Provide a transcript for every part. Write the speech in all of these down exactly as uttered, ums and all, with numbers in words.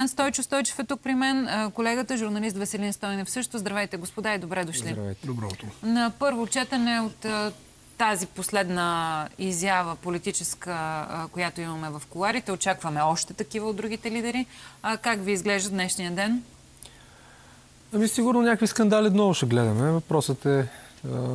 Стойчо Стойчев е тук при мен. Колегата, журналист Веселин Стойнев също. Здравейте, господа, и добре дошли. Здравейте. Добро утро. На първо четене от тази последна изява политическа, която имаме в кулоарите, очакваме още такива от другите лидери. А как ви изглежда днешния ден? Ами сигурно някакви скандали много ще гледаме. Въпросът е а,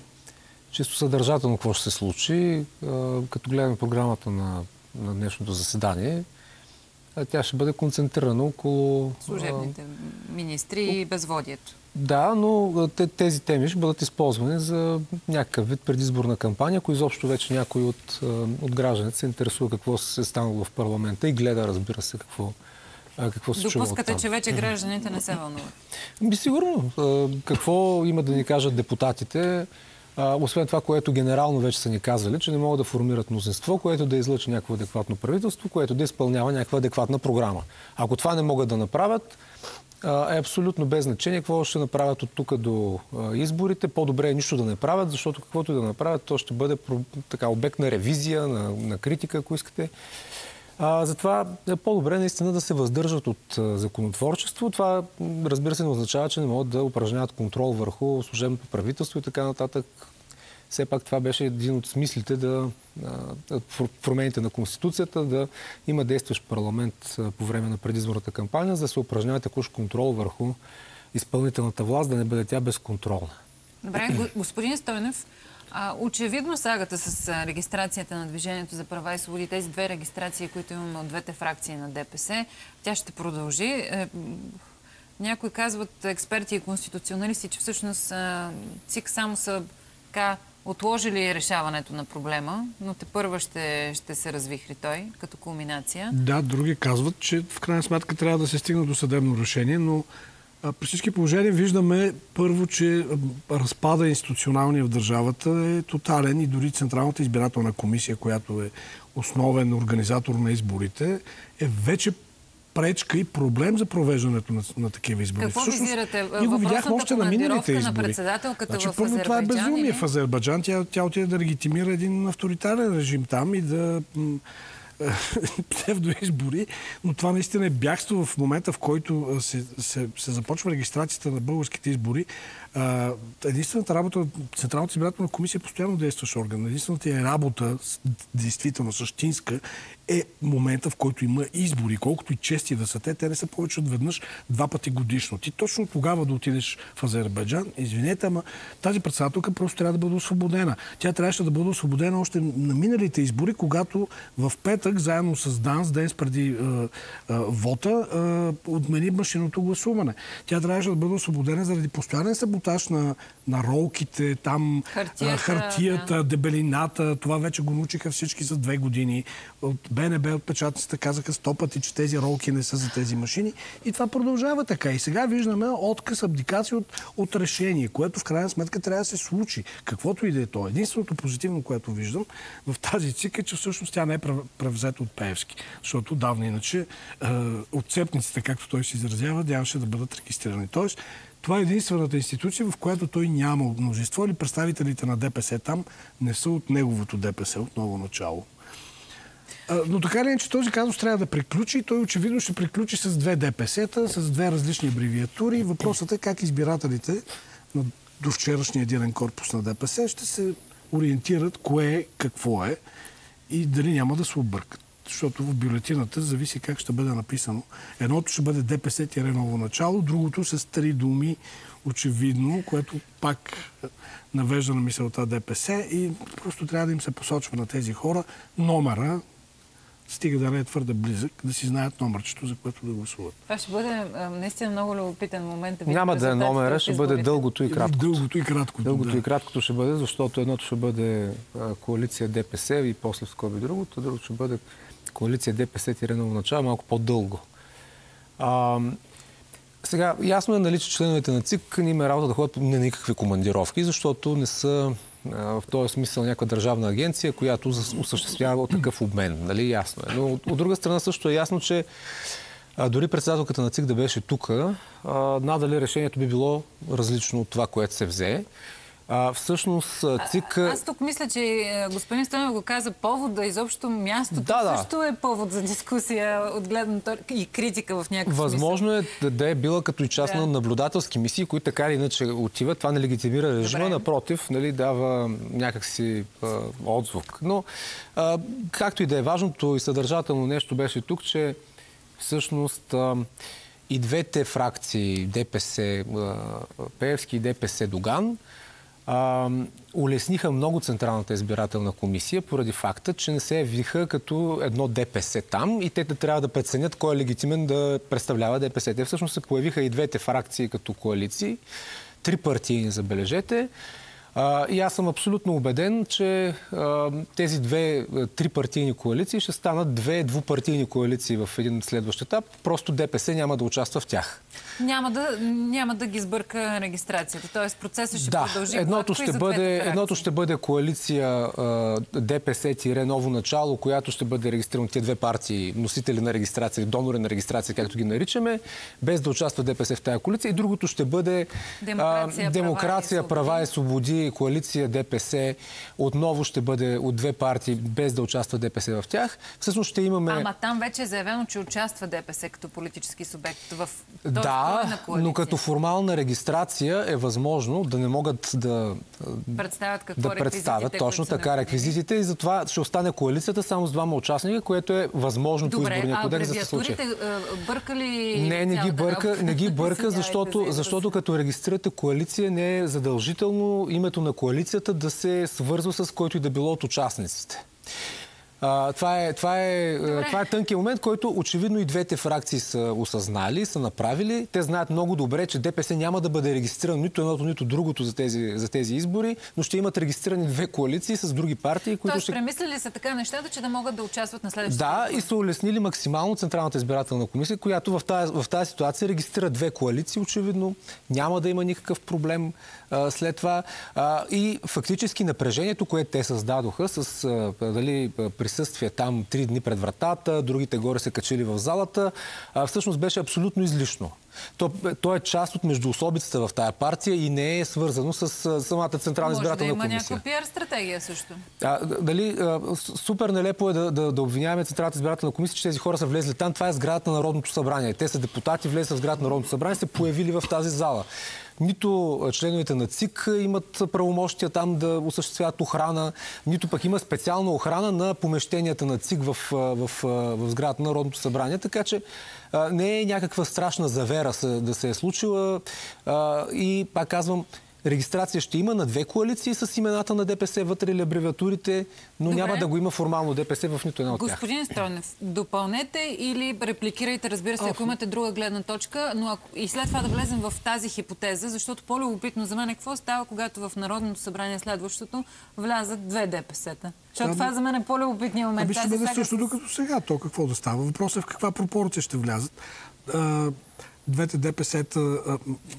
чисто съдържателно какво ще се случи. А, като гледаме програмата на, на днешното заседание, а тя ще бъде концентрирана около... служебните а, министри и безводието. Да, но тези теми ще бъдат използвани за някакъв вид предизборна кампания, ако изобщо вече някой от, от гражданите се интересува какво се е станало в парламента и гледа, разбира се, какво, какво се чува. Допускате, че вече гражданите не се вълнуват? Би сигурно. Какво има да ни кажат депутатите, освен това, което генерално вече са ни казали, че не могат да формират мнозинство, което да излъчи някакво адекватно правителство, което да изпълнява някаква адекватна програма. Ако това не могат да направят, е абсолютно без значение какво ще направят от тук до изборите. По-добре е нищо да не правят, защото каквото и да направят, то ще бъде така, обект на ревизия, на, на критика, ако искате. А, затова е по-добре наистина да се въздържат от а, законотворчество. Това, разбира се, не означава, че не могат да упражняват контрол върху служебното правителство и така нататък. Все пак това беше един от смислите да промените на Конституцията, да има действащ парламент по време на предизборната кампания, за да се упражнява текущ контрол върху изпълнителната власт, да не бъде тя безконтролна. Добре, господин Стойнев, очевидно сагата с регистрацията на Движението за права и свободи, тези две регистрации, които имаме от двете фракции на ДПС, тя ще продължи. Някои казват, експерти и конституционалисти, че всъщност ЦИК само са така отложили решаването на проблема, но тепърва ще, ще се развихри той като кулминация. Да, други казват, че в крайна сметка трябва да се стигне до съдебно решение, но а, при всички положения виждаме първо, че разпада институционалния в държавата е тотален и дори Централната избирателна комисия, която е основен организатор на изборите, е вече пречка и проблем за провеждането на, на такива избори. Какво Всъщност, визирате? Ние го видяхме още на миналите избори. На председателката значи, в първо, Азербайджан? това е безумие или? в Азербайджан. Тя, тя отиде да легитимира един авторитарен режим там и да псевдоизбори, но това наистина е бягство в момента, в който се, се, се започва регистрацията на българските избори. Единствената работа, Централната избирателна комисия е постоянно действащ орган. Единствената е работа, действително същинска, е момента, в който има избори. Колкото и чести да са те, те не са повече от веднъж два пъти годишно. Ти точно тогава да отидеш в Азербайджан, извинете, ама тази председателка просто трябва да бъде освободена. Тя трябваше да бъде освободена още на миналите избори, когато в петък, заедно с ДАНС, ден преди е, е, вота, е, отмени машинното гласуване. Тя трябваше да бъде освободена заради постоянен саботаж на, на ролките, там хартията, хартията да. дебелината. Това вече го научиха всички за две години. От БНБ, от печатницата казаха сто пъти, че тези ролки не са за тези машини. И това продължава така. И сега виждаме отказ, абдикация от, от решение, което в крайна сметка трябва да се случи. Каквото и да е то. Единственото позитивно, което виждам в тази ЦИК е, че всъщност тя не е превзета от Пеевски. Защото давно иначе е, отцепниците, както той се изразява, нямаше да бъдат регистрирани. Тоест, това е единствената институция, в която той няма множество или представителите на ДПС там не са от неговото ДПС от ново начало. Но така ли е, че този казус трябва да приключи и той очевидно ще приключи с две ДПС-та, с две различни абревиатури. Въпросът е как избирателите на до вчерашния единен корпус на ДПС ще се ориентират кое е, какво е и дали няма да се объркат. Защото в бюлетината зависи как ще бъде написано. Едното ще бъде ДПС-ново начало, другото с три думи очевидно, което пак навежда на мисълта ДПС и просто трябва да им се посочва на тези хора номера, стига да не е твърде близък, да си знаят номерчето, за което да гласуват. Това ще бъде а, наистина много любопитен момент. Да Няма да е номера, ще бъде дългото и краткото. Дългото и краткото, Дългото да. и краткото ще бъде, защото едното ще бъде а, коалиция ДПС и после в скоби другото, другото ще бъде коалиция ДПС-ново начало, малко по-дълго. А, сега, ясно е, нали, че членовете на ЦИК не има работа да ходят на никакви командировки, защото не са в този смисъл някаква държавна агенция, която осъществява такъв обмен. Нали? Ясно е. Но от друга страна също е ясно, че а, дори председателката на ЦИК да беше тук, надали решението би било различно от това, което се взе. А, всъщност ЦИК... А, аз тук мисля, че господин Стойнев го каза повод да изобщо мястото да, да. също е повод за дискусия от гледна точка и критика в някакъв Възможно смисъл. е да, да е била като и част да. на наблюдателски мисии, които така или иначе отиват. Това не легитимира режима, Добре. напротив, нали, дава някакси а, отзвук. Но а, както и да е, важното и съдържателно нещо беше тук, че всъщност а, и двете фракции, ДПС, Пеевски и ДПС Доган, Uh, улесниха много Централната избирателна комисия поради факта, че не се явиха като едно ДПС там и те трябва да преценят кой е легитимен да представлява ДПС. Те всъщност се появиха и двете фракции като коалиции, три партийни, забележете. Uh, и аз съм абсолютно убеден, че uh, тези две три партийни коалиции ще станат две двупартийни коалиции в един следващ етап. Просто ДПС няма да участва в тях. Няма да, няма да ги сбърка регистрацията. Тоест процесът ще да, продължи. Едното ще, бъде, едното ще бъде коалиция ДПС-ново начало, която ще бъде регистрирана от тези две партии, носители на регистрация, донори на регистрация, както ги наричаме, без да участва ДПС в тази коалиция. И другото ще бъде демокрация, а, демокрация права, права и свободи, коалиция ДПС. Отново ще бъде от две партии, без да участва ДПС в тях. Всъщност ще имаме... Ама там вече е заявено, че участва ДПС като политически субект в Да, но като формална регистрация е възможно да не могат да представят, какво да представят точно така реквизитите и затова ще остане коалицията само с двама участника, което е възможно по изборния кодекс да се случи. Добре, а бърка ли... Не, не ги бърка, не ги бърка защото, защото като регистрирате коалиция не е задължително името на коалицията да се свързва с който и да било от участниците. Uh, това, е, това, е, това е тънкият момент, който очевидно и двете фракции са осъзнали, са направили. Те знаят много добре, че ДПС няма да бъде регистрирано нито едното, нито другото за тези, за тези избори, но ще имат регистрирани две коалиции с други партии, които Тоест, ще... премислили са така нещата, че да могат да участват на следващите Да, избори. и са улеснили максимално Централната избирателна комисия, която в тази, в тази ситуация регистрира две коалиции, очевидно. Няма да има никакъв проблем а, след това. А, и фактически напрежението, което те създадоха с а, дали, присъствие там три дни пред вратата, другите горе се качили в залата, а, всъщност беше абсолютно излишно. То, то е част от междуособицата в тая партия и не е свързано с а, самата Централна избирателна комисия. Може да има някаква пиар стратегия също. А, дали, а, супер нелепо е да, да, да обвиняваме Централната избирателна комисия, че тези хора са влезли там. Това е сградата на Народното събрание. Те са депутати, влезли в сградата на Народното събрание, се появили в тази зала. Нито членовете на ЦИК имат правомощия там да осъществяват охрана, нито пък има специална охрана на помещенията на ЦИК в, в, в, в сградата на Народното събрание. Така че а, не е някаква страшна завера да се е случила. А, и пак казвам, регистрация ще има на две коалиции с имената на ДПС вътре или абревиатурите, но Добре. няма да го има формално ДПС в нито една от тях. Господин Стойнев, допълнете или репликирайте, разбира се, ако имате друга гледна точка, но ако... и след това да влезем в тази хипотеза, защото по-любопитно за мен е какво става, когато в Народното събрание следващото влязат две ДПС-та. Защото ами... това за мен е по-любопитният момент. Ами ще бъде същото като сега. То какво да става? Въпросът е в каква пропорция ще влязат. А, двете ДПС-та... А,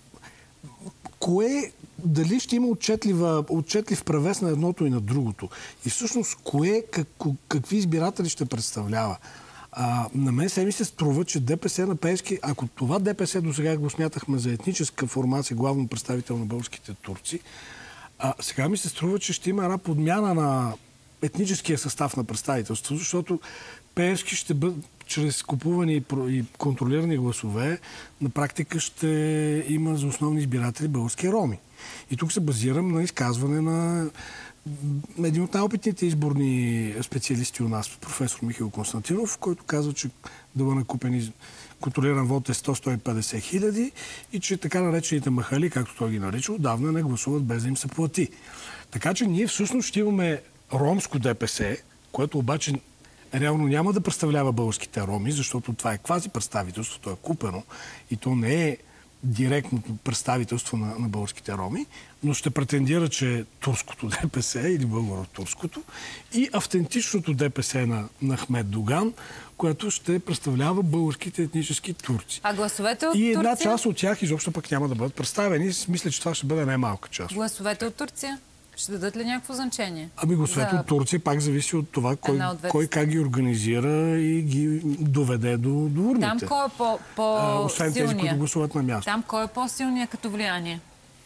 кое, дали ще има отчетлива, отчетлив превес на едното и на другото? И всъщност, кое, как, какви избиратели ще представлява? А, на мен се ми се струва, че ДПС на Пеевски, ако това ДПС до сега го смятахме за етническа формация, главно представител на българските турци, а, сега ми се струва, че ще има една подмяна на етническия състав на представителство, защото Пеевски ще бъде чрез купувани и контролирани гласове, на практика ще има за основни избиратели български роми. И тук се базирам на изказване на един от най-опитните изборни специалисти у нас, професор Михаил Константинов, който казва, че дълът на купен контролиран вод е сто до сто и петдесет хиляди и че така наречените махали, както той ги нарича, отдавна не гласуват без да им се плати. Така че ние всъщност ще имаме ромско ДПС, което обаче реално няма да представлява българските роми, защото това е квази представителство, то е купено и то не е директното представителство на, на българските роми, но ще претендира, че е турското ДПС или българо-турското и автентичното ДПС на, на Ахмед Доган, което ще представлява българските етнически турци. А гласовете от И една Турция? част от тях изобщо пък няма да бъдат представени. Мисля, че това ще бъде най-малка част. Гласовете от Турция? Ще дадат ли някакво значение? Ами гласовете За... от Турция пак зависи от това кой, кой как ги организира и ги доведе до, до урните. Там кой е по-силния? Освен тези, които гласуват на място. Там кой е по-силния като влияние?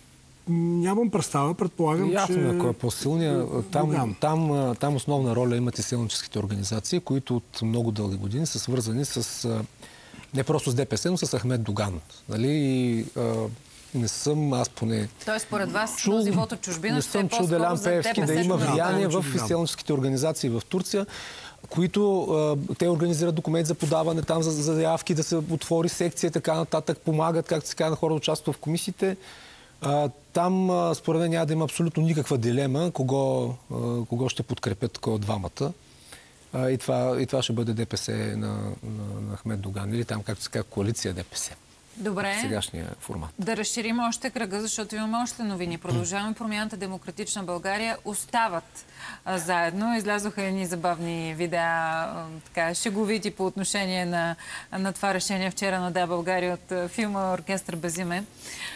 нямам представа, предполагам, ясно, че... ако е по-силният. Там, там, там основна роля имат и силническите организации, които от много дълги години са свързани с не просто с ДПС, но с Ахмед Доган. Нали? И, а, не съм, аз поне... Тоест, според вас, чул, този вот от чужбина не ще е съм чул по-скоро Делян за Пеевски ДПС? да има чужбина? влияние да, в да. изселническите организации в Турция, които а, те организират документи за подаване там за, за заявки, да се отвори секция и така нататък, помагат, както се казва, на хора да участват в комисиите. А, там, а, според мен, няма да има абсолютно никаква дилема кого, а, кого ще подкрепят кой от двамата. А, и, това, и това ще бъде ДПС на, на, на Ахмед Доган. Или там, както се казва, коалиция ДПС. Добре. Сегашния формат. Да разширим още кръга, защото имаме още новини. Продължаваме промяната Демократична България. Остават а, заедно. Излязоха едни забавни видеа, а, така, шеговити по отношение на, на това решение вчера на Да, България от а, филма Оркестър без име.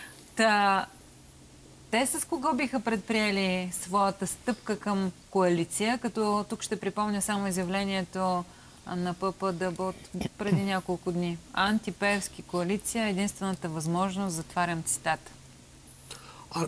Та, те с кого биха предприели своята стъпка към коалиция, като тук ще припомня само изявлението на ППДБ от преди няколко дни. Антипеевски коалиция, единствената възможност, затварям цитата. А,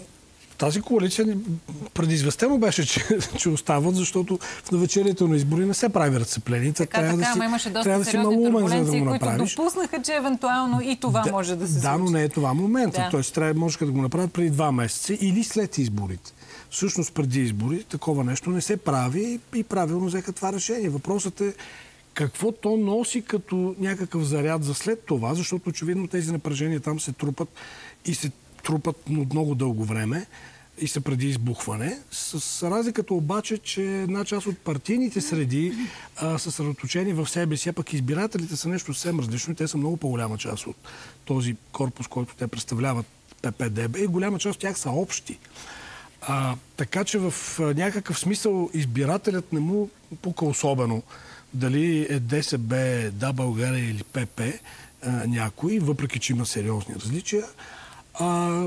тази коалиция предизвестено беше, че, че остават, защото в навечерието на избори не се прави разцепление. Така, трябва така, да си, ама имаше доста трябва да си сериозни малумен, за да турбуленции, го които направиш. допуснаха, че евентуално и това да, може да се да, случи. но не е това момента. Да. Тоест, трябва, може да го направят преди два месеца или след изборите. Всъщност, преди избори такова нещо не се прави и правилно взеха това решение. Въпросът е какво то носи като някакъв заряд за след това, защото очевидно тези напрежения там се трупат и се трупат от много дълго време и са преди избухване. С разликата обаче, че една част от партийните среди а, са съсредоточени в себе си, а пък избирателите са нещо съвсем различно и те са много по-голяма част от този корпус, който те представляват, ППДБ, и голяма част от тях са общи. А, така че в а, някакъв смисъл избирателят не му пука особено дали е ДСБ, Да, България или ПП а, някой, въпреки че има сериозни различия, а,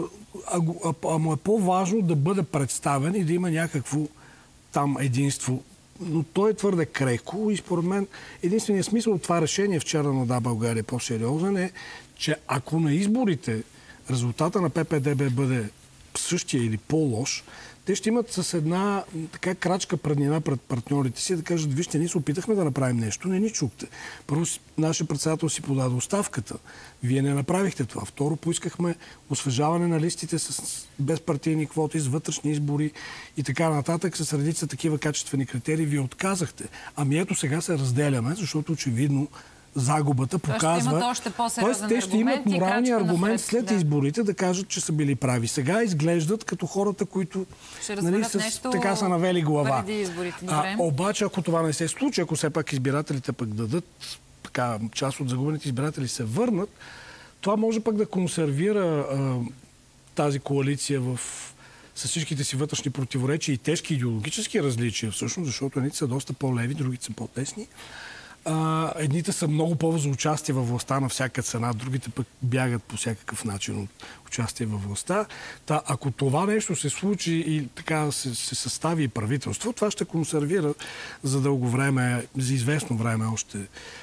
а, а, а му е по-важно да бъде представен и да има някакво там единство. Но той е твърде крехко и според мен единственият смисъл от това решение вчера на Да, България по-сериозен е, че ако на изборите резултата на ППДБ бъде същия или по-лош, те ще имат с една така крачка преднина пред партньорите си да кажат: вижте, ние се опитахме да направим нещо, не ни чухте. Първо, нашия председател си подаде оставката. Вие не направихте това. Второ, поискахме освежаване на листите с безпартийни квоти, с вътрешни избори и така нататък, с редица такива качествени критерии. Вие отказахте. Ами ето сега се разделяме, защото очевидно загубата показва... Ще още Тоест, те ще имат моралния аргумент напред, след да. изборите да кажат, че са били прави. Сега изглеждат като хората, които нали, с, нещо така са навели глава. А, обаче, ако това не се случи, ако все пак избирателите пък дадат така, част от загубените избиратели се върнат, това може пък да консервира а, тази коалиция в с всичките си вътрешни противоречия и тежки идеологически различия, всъщност, защото едните са доста по-леви, другите са по-тесни. А, едните са много по-за участие във властта на всяка цена, другите пък бягат по всякакъв начин от участие във властта. Та, ако това нещо се случи и така се, се състави и правителство, това ще консервира за дълго време, за известно време още,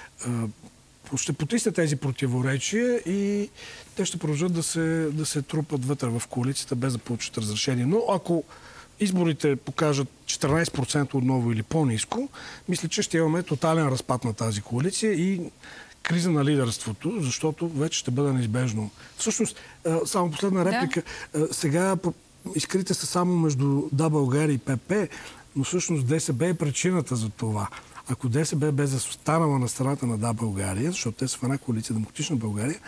а, ще потисне тези противоречия и те ще продължат да се, да се трупат вътре в коалицията без да получат разрешение. Но ако изборите покажат четиринайсет процента отново или по-ниско, мисля, че ще имаме тотален разпад на тази коалиция и криза на лидерството, защото вече ще бъде неизбежно. Всъщност, само последна реплика. Да. Сега искрите са само между Да, България и ПП, но всъщност ДСБ е причината за това. Ако ДСБ бе застанала на страната на Да, България, защото те са в една коалиция Демократична България,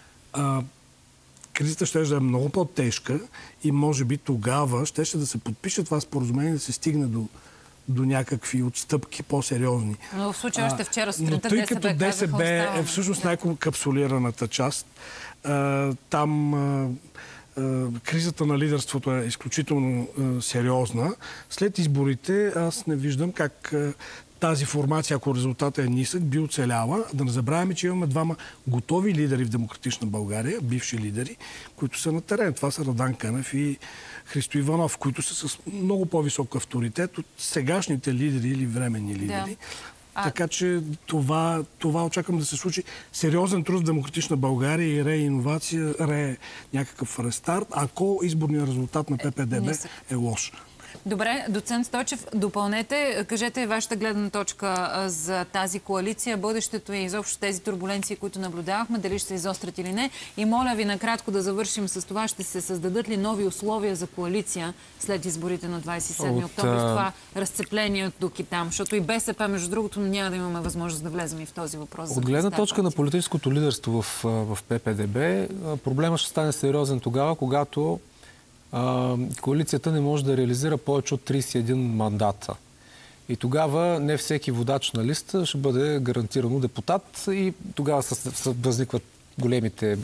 кризата ще да е много по-тежка и може би тогава ще, ще да се подпише това споразумение, да се стигне до, до някакви отстъпки по-сериозни. Но в случая още вчера сутринта но тъй като ДСБ е всъщност най-капсулираната част, а, там а, а, кризата на лидерството е изключително а, сериозна. След изборите аз не виждам как а, тази формация, ако резултатът е нисък, би оцеляла. Да не забравяме, че имаме двама готови лидери в Демократична България, бивши лидери, които са на терен. Това са Радан Кънев и Христо Иванов, които са с много по-висок авторитет от сегашните лидери или временни лидери. А... Така че това, това очаквам да се случи. Сериозен труд в демократична България и реиновация, ре някакъв рестарт, ако изборният резултат на ППДБ е лош. Добре, доцент Стойчев, допълнете, кажете вашата гледна точка за тази коалиция, бъдещето и изобщо тези турбуленции, които наблюдавахме, дали ще се изострят или не. И моля ви накратко да завършим с това, ще се създадат ли нови условия за коалиция след изборите на двадесет и седми октомври, с това разцепление от тук и там, защото и БСП, между другото, няма да имаме възможност да влезем и в този въпрос. От гледна точка на политическото лидерство в, в ППДБ, проблема ще стане сериозен тогава, когато коалицията не може да реализира повече от тридесет и един мандата. И тогава не всеки водач на листа ще бъде гарантирано депутат и тогава възникват големите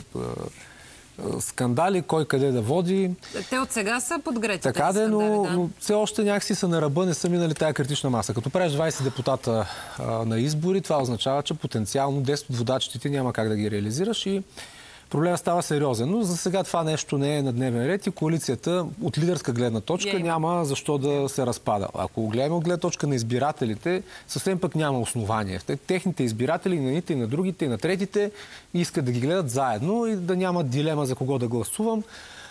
скандали, кой къде да води. Те от сега са подгрети. Така да, но, да. но все още някакси са на ръба, не са минали тая критична маса. Като правиш двадесет депутата а, на избори, това означава, че потенциално десет от водачите няма как да ги реализираш и проблемът става сериозен. Но за сега това нещо не е на дневен ред и коалицията от лидерска гледна точка yeah. няма защо да се разпада. Ако гледаме от гледна точка на избирателите, съвсем пък няма основание. Техните избиратели, и на едните, и на другите, и на третите искат да ги гледат заедно и да няма дилема за кого да гласувам,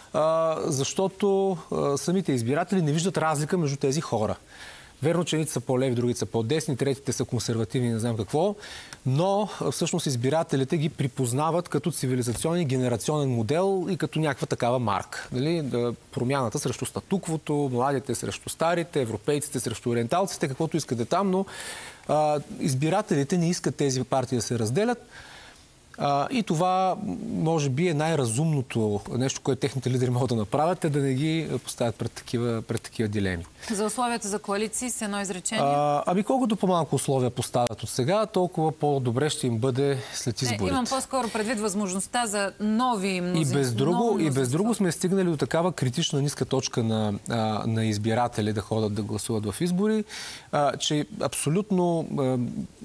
защото самите избиратели не виждат разлика между тези хора. Верно, че едните са по-леви, другите са по-десни, третите са консервативни, не знам какво, но всъщност избирателите ги припознават като цивилизационен генерационен модел и като някаква такава марка. Дали? Промяната срещу статуквото, младите срещу старите, европейците срещу ориенталците, каквото искате там, но а, избирателите не искат тези партии да се разделят. А, и това, може би, е най-разумното нещо, което техните лидери могат да направят, е да не ги поставят пред такива, пред такива дилеми. За условията за коалиции с едно изречение? А, ами колкото по-малко условия поставят от сега, толкова по-добре ще им бъде след изборите. Е, имам по-скоро предвид възможността за нови мнозинства. И без друго, и без друго сме стигнали до такава критична ниска точка на, а, на избиратели да ходят да гласуват в избори, а, че абсолютно а,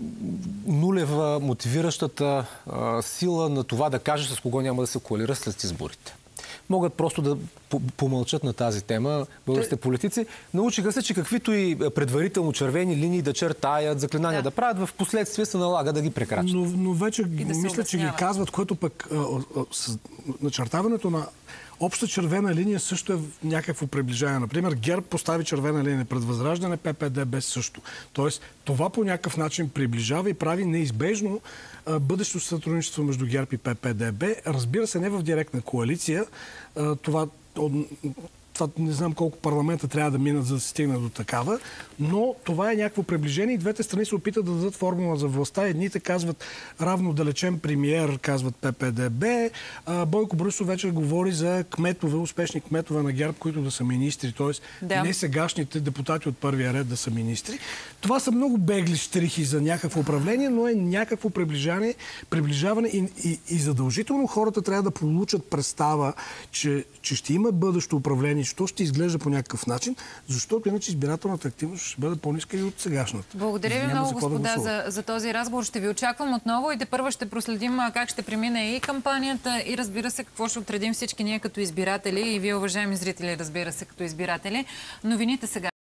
нулева мотивиращата а, сила на това да каже с кого няма да се коалира след изборите. Могат просто да помълчат на тази тема българските политици. Научиха се, че каквито и предварително червени линии да чертаят, заклинания да, да правят, в последствие се налага да ги прекрачат. Но, но вече да мисля, че ги казват, което пък а, а, с начертаването на обща червена линия също е някакво приближаване. Например, ГЕРБ постави червена линия пред Възраждане, ППДБ също. Тоест, това по някакъв начин приближава и прави неизбежно а, бъдещото сътрудничество между ГЕРБ и ППДБ. Разбира се, не в директна коалиция. А, това Това не знам колко парламента трябва да минат, за да се стигне до такава, но това е някакво приближение и двете страни се опитат да дадат формула за властта. Едните казват равно далечен премиер, казват ППДБ. Бойко Борисов вече говори за кметове, успешни кметове на ГЕРБ, които да са министри, т.е. да. не сегашните депутати от първия ред да са министри. Това са много бегли штрихи за някакво управление, но е някакво приближаване, приближаване и, и, и задължително хората трябва да получат представа, че, че ще има бъдещо управление, що ще изглежда по някакъв начин, защото иначе избирателната активност ще бъде по-ниска и от сегашната. Благодаря ви много, господа, за, за този разговор. Ще ви очаквам отново и тепърва ще проследим как ще премине и кампанията и, разбира се, какво ще отредим всички ние като избиратели и вие, уважаеми зрители, разбира се, като избиратели. Новините сега.